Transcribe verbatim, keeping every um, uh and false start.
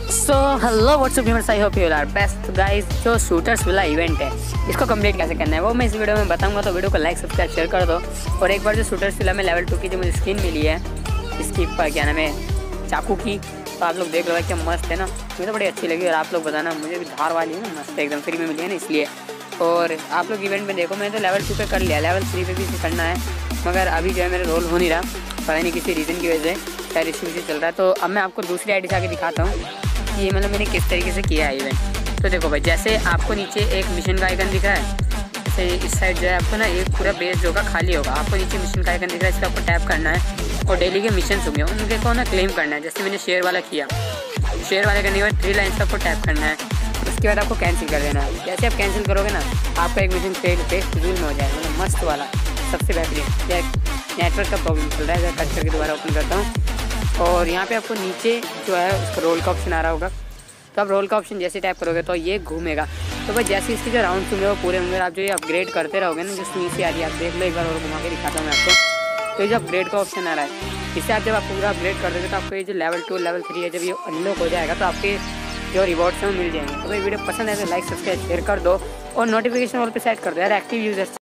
So hello what's up viewers, I hope you are best guys. जो shooters वाला event है इसको कंप्लीट कैसे करना है वो मैं इस वीडियो में बताऊंगा, तो वीडियो को लाइक सब्सक्राइब शेयर कर दो। और एक बार जो शूटर्स वाला में लेवल टू की जो मुझे स्किन मिली है इसकी क्या नाम है चाकू की, तो आप लोग देख लो क्या मस्त है ना, मुझे तो बड़ी अच्छी लगी। और आप लोग बताना, मुझे भी धार वाली है ना, मस्त एकदम फ्री में मिली है ना इसलिए। और आप लोग इवेंट में देखो, मैंने तो लेवल टू पे कर लिया, लेवल थ्री पे भी इसे करना है, मगर अभी जो है मेरा रोल हो नहीं रहा, पता नहीं किसी रीज़न की वजह से, शायद इश्यू से चल रहा है। तो अब मैं आपको दूसरी आईडी से आके दिखाता हूँ कि ये मतलब मैंने किस तरीके से किया है इवेंट। तो देखो भाई, जैसे आपको नीचे एक मिशन का आइकन दिख रहा है, जैसे इस साइड जो है आपको ना एक पूरा बेस जो का खाली होगा, आपको नीचे मिशन का आइकन दिख रहा है, इस पर आपको टैप करना है और डेली के मिशन होंगे उनके को ना क्लेम करना है। जैसे मैंने शेयर वाला किया, शेयर वाले करने के बाद थ्री लाइन्स आपको टैप करना है, उसके बाद आपको कैंसिल कर देना है। जैसे आप कैंसिल करोगे ना, आपका एक मिशन फेल पे शेड्यूल में हो जाएगा, मतलब मस्त वाला, सबसे बेहतरीन। या नेटवर्क का प्रॉब्लम चल रहा है, कट करके दोबारा ओपन करता हूँ। और यहाँ पे आपको नीचे जो है उसका रोल का ऑप्शन आ रहा होगा, तो आप रोल का ऑप्शन जैसे टैप करोगे तो ये घूमेगा। तो भाई जैसे इसके जो राउंड होंगे वो पूरे होंगे, आप जो ये अपग्रेड करते रहोगे ना, जो सुई से आ रही है, आप देख लो एक बार और घुमा के दिखाता हूँ मैं आपको। तो ये जो अपग्रेड का ऑप्शन आ रहा है, इससे आप जब आप पूरा अपग्रेड कर दोगे तो आपको ये जो लेवल टू लेवल थ्री है, जब ये अनलॉक हो जाएगा तो आपके जो रिवॉर्ड्स हैं वो मिल जाएंगे। तो भाई वीडियो पसंद है तो लाइक सब्सक्राइब शेयर कर दो और नोटिफिकेशन ऑल पे सेट कर दो यार, एक्टिव यूजर्स